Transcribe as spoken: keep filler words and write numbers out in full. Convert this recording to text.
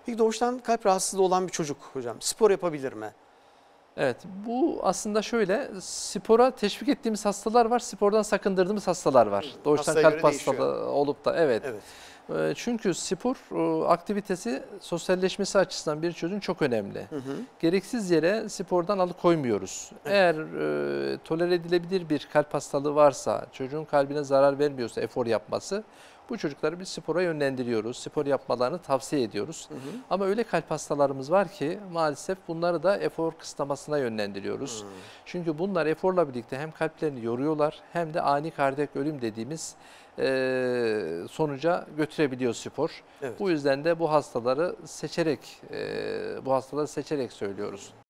Peki doğuştan kalp rahatsızlığı olan bir çocuk hocam spor yapabilir mi? Evet, bu aslında şöyle, spora teşvik ettiğimiz hastalar var, spordan sakındırdığımız hastalar var. Doğuştan Hastaya göre kalp değişiyor. hastalığı olup da evet. Evet. E, Çünkü spor e, aktivitesi sosyalleşmesi açısından bir çocuğun çok önemli. Hı hı. Gereksiz yere spordan alıkoymuyoruz. Eğer e, tolere edilebilir bir kalp hastalığı varsa, çocuğun kalbine zarar vermiyorsa efor yapması, bu çocukları bir spora yönlendiriyoruz. Spor yapmalarını tavsiye ediyoruz. Hı hı. Ama öyle kalp hastalarımız var ki maalesef bunları da efor kısıtlamasına yönlendiriyoruz. Hı. Çünkü bunlar eforla birlikte hem kalplerini yoruyorlar hem de ani kardiyak ölüm dediğimiz e, sonuca götürebiliyor spor. Evet. Bu yüzden de bu hastaları seçerek, e, bu hastaları seçerek söylüyoruz.